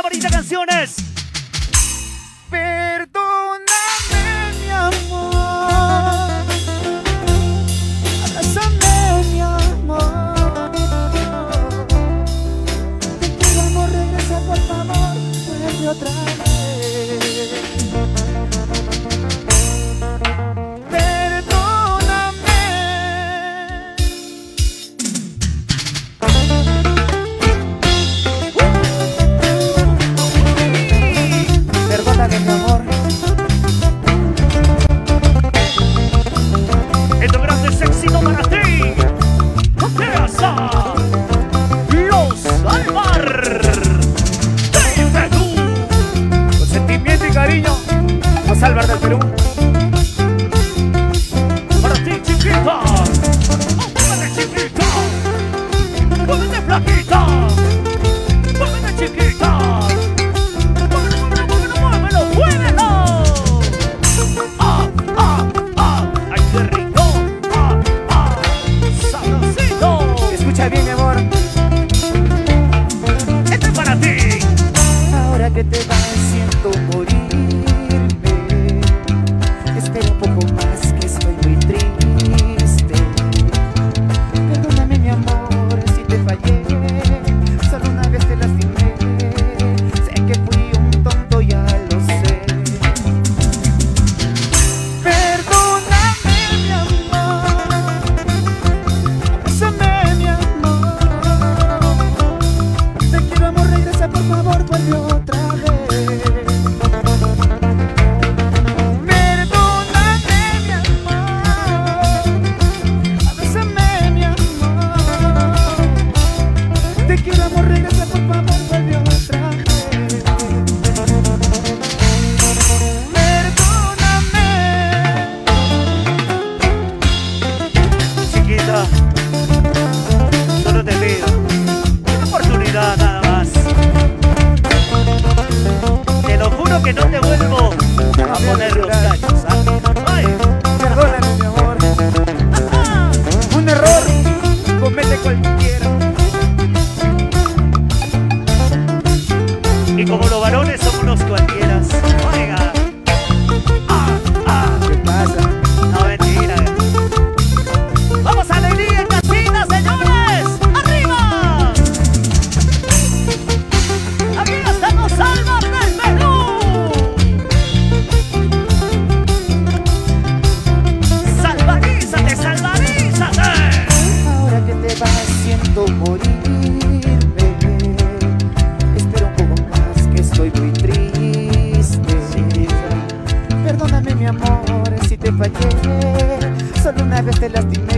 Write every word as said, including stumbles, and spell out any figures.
bonitas canciones. Perdóname, mi amor. Abrázame, mi amor. Te pido amor, regresa por favor. Vuelve otra vez. Perdóname. Perdóname, mi amor. Estos grandes éxitos para ti. Casa Los Alvar del Perú. Con sentimiento y cariño, Los Alvar del Perú. Para ti, chiquita. Muévete, chiquita. Muévete, flaquita. Muévete, chiquita. Muévelo, muévelo, muévelo, muévelo. Ah, ah, ah. Ay, qué rico. Ah, ah. Sabrosito. Escucha bien, mi amor. Este es para ti. Ahora que te vas siento morirme. Espera un poco más que estoy muy triste. Perdóname, mi amor, si te fallé. Solo una vez te lastimé. Sé que fui un tonto, ya lo sé. Perdóname, mi amor. Abrázame, mi amor. Te quiero, amor, regresa por favor, vuelve otra vez. Perdóname, mi amor. Abrázame, mi amor. Te quiero, amor, regresa por favor, vuelve otra vez. Perdóname. Chiquita, solo te pido una oportunidad nada más. Te lo juro que no te vuelvo a poner los cachos, ¿ah? Ay. Perdóname, mi amor. Ajá. Un error comete cualquiera. Y como los varones somos unos cualquiera. Oiga. Ah, ah. ¿Qué pasa? No, mentira. Vamos a alegría en casita, señores. ¡Arriba! Aquí están Los Alvar del Perú. Salvarízate, salvarízate. Ahora que te vas siento morirme. Espera un poco más que estoy muy triste. Perdóname, mi amor, si te fallé. Solo una vez te lastimé.